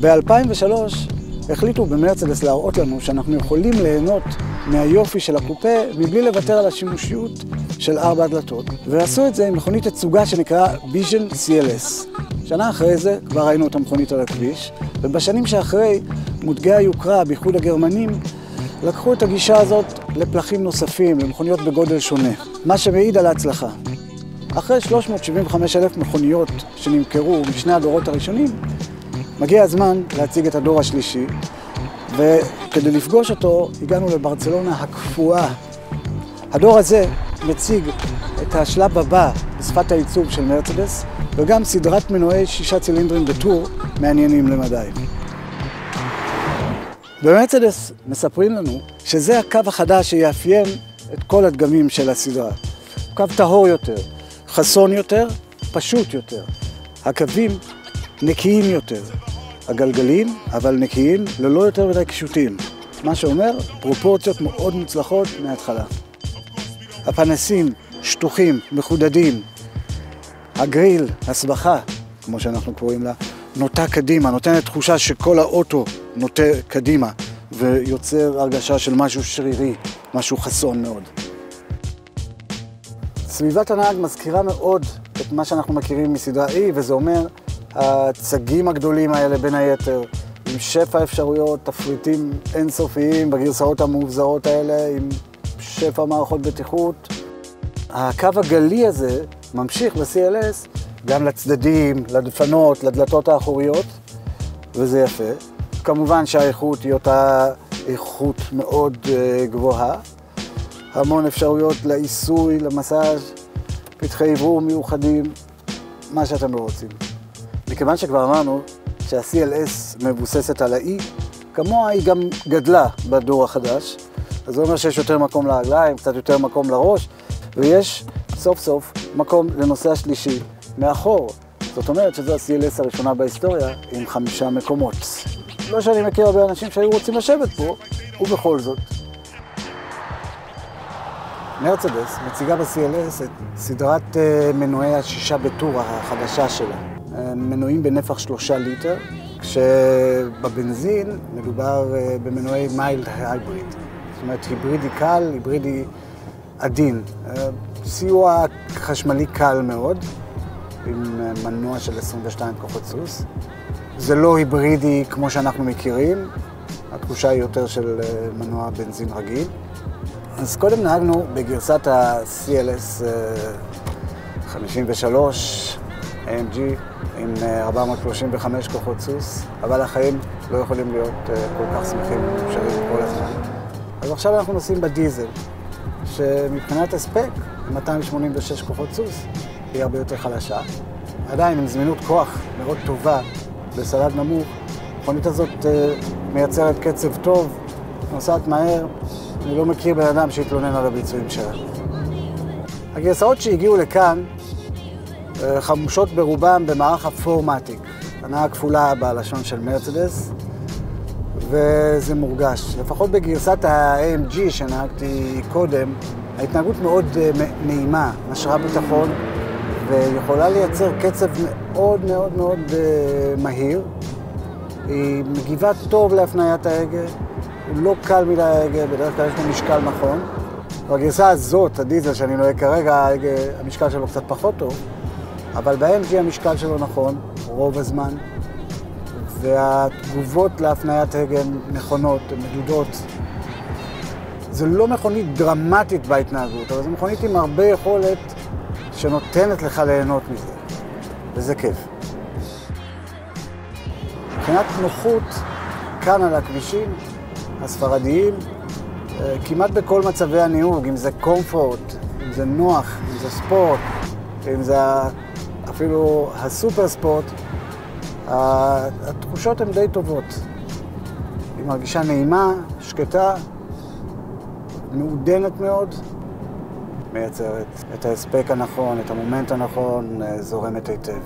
ב-2003 החליטו במרצדס להראות לנו שאנחנו יכולים ליהנות מהיופי של הקופה מבלי לוותר על השימושיות של 4 הדלתות, ועשו את זה עם מכונית תצוגה שנקרא Vision CLS. שנה אחרי זה כבר ראינו את המכונית על הכביש, ובשנים שאחרי מותגי היוקרה, בייחוד הגרמנים, לקחו את הגישה הזאת לפלחים נוספים, למכוניות בגודל שונה, מה שמעיד על ההצלחה. אחרי 375,000 מכוניות שנמכרו משני הדורות הראשונים, מגיע הזמן להציג את הדור השלישי, וכדי לפגוש אותו הגענו לברצלונה הקפואה. הדור הזה מציג את השלב הבא בשפת העיצוב של מרצדס, וגם סדרת מנועי 6 צילינדרים בטור מעניינים למדי. במרצדס מספרים לנו שזה הקו החדש שיאפיין את כל הדגמים של הסדרה. קו טהור יותר, חסון יותר, פשוט יותר. הקווים נקיים יותר. הגלגלים, אבל נקיים, ללא יותר מדי קשוטים. מה שאומר, פרופורציות מאוד מוצלחות מההתחלה. הפנסים שטוחים, מחודדים. הגריל, הסבכה, כמו שאנחנו קוראים לה, נוטה קדימה, נותנת תחושה שכל האוטו נוטה קדימה, ויוצר הרגשה של משהו שרירי, משהו חסון מאוד. סביבת הנהג מזכירה מאוד את מה שאנחנו מכירים מסדרה E, וזה אומר הצגים הגדולים האלה בין היתר, עם שפע אפשרויות, תפריטים אינסופיים בגרסאות המובזרות האלה, עם שפע מערכות בטיחות. הקו הגלי הזה ממשיך ב-CLS גם לצדדים, לדפנות, לדלתות האחוריות, וזה יפה. כמובן שהאיכות היא אותה איכות מאוד גבוהה. המון אפשרויות לעיסוי, למסאז', פתחי עיבור מיוחדים, מה שאתם לא רוצים. מכיוון שכבר אמרנו שה-CLS מבוססת על ה-E, כמוה היא גם גדלה בדור החדש. אז זה אומר שיש יותר מקום לרגליים, קצת יותר מקום לראש, ויש סוף סוף מקום לנושא השלישי מאחור. זאת אומרת שזו ה-CLS הראשונה בהיסטוריה עם 5 מקומות. לא שאני מכיר הרבה אנשים שהיו רוצים לשבת פה, ובכל זאת. מרצדס מציגה ב-CLS את סדרת מנועי 6 בטור החדשה שלה. מנועים בנפח 3 ליטר, כשבבנזין מדובר במנועי מיילד הייבריד. זאת אומרת, היברידי קל, היברידי עדין. סיוע חשמלי קל מאוד, עם מנוע של 22 כוחות סוס. זה לא היברידי כמו שאנחנו מכירים, התחושה היא יותר של מנוע בנזין רגיל. אז קודם נהגנו בגרסת ה-CLS 53 AMG עם 435 כוחות סוס, אבל החיים לא יכולים להיות כל כך שמחים ומאושרים כל הזמן. אז עכשיו אנחנו נוסעים בדיזל, שמבחינת הספק, 286 כוחות סוס, היא הרבה יותר חלשה. עדיין עם זמינות כוח מאוד טובה בסלד נמוך, המכונית הזאת מייצרת קצב טוב, נוסעת מהר, אני לא מכיר בן אדם שהתלונן על הביצועים שלה. הגרסאות שהגיעו לכאן חמושות ברובם במערך הפורמטיק, הנעה כפולה בלשון של מרצדס, וזה מורגש. לפחות בגרסת ה-AMG שנהגתי קודם, ההתנהגות מאוד נעימה, משרה ביטחון, ויכולה לייצר קצב מאוד מאוד מאוד מהיר. היא מגיבה טוב להפניית ההגה, הוא לא קל מדי ההגה, בדרך כלל יש לו משקל נכון. בגרסה הזאת, הדיזל שאני נוהג כרגע, המשקל שלו קצת פחות טוב, אבל ב-AMG המשקל שלו נכון, רוב הזמן, והתגובות להפניית הגה הן נכונות, הן מדודות. זו לא מכונית דרמטית בהתנהגות, אבל זו מכונית עם הרבה יכולת שנותנת לך ליהנות מזה, וזה כיף. מבחינת נוחות, כאן על הכבישים הספרדיים, כמעט בכל מצבי הניהוג, אם זה קומפורט, אם זה נוח, אם זה ספורט, אם זה אפילו הסופר ספורט, התחושות הן די טובות. היא מרגישה נעימה, שקטה, מעודנת מאוד, מייצרת את ההספק הנכון, את המומנט הנכון, זורמת היטב.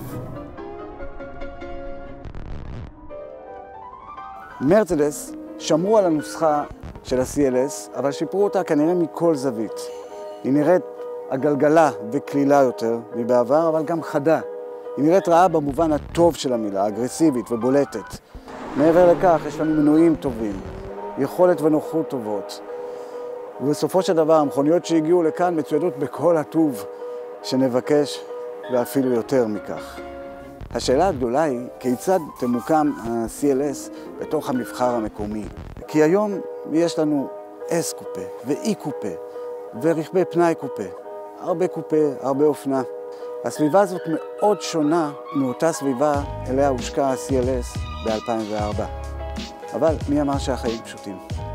מרצדס שמרו על הנוסחה של ה-CLS, אבל שיפרו אותה כנראה מכל זווית. היא נראית הגלגלה וכלילה יותר מבעבר, אבל גם חדה. היא נראית רעה במובן הטוב של המילה, אגרסיבית ובולטת. מעבר לכך, יש לנו מנועים טובים, יכולת ונוחות טובות. ובסופו של דבר, המכוניות שהגיעו לכאן מצוידות בכל הטוב שנבקש, ואפילו יותר מכך. השאלה הגדולה היא, כיצד תמוקם ה-CLS בתוך המבחר המקומי? כי היום יש לנו S קופה ו-E קופה ורכבי פנאי קופה. הרבה קופה, הרבה אופנה. הסביבה הזאת מאוד שונה מאותה סביבה אליה הושקע ה-CLS ב-2004. אבל מי אמר שהחיים פשוטים?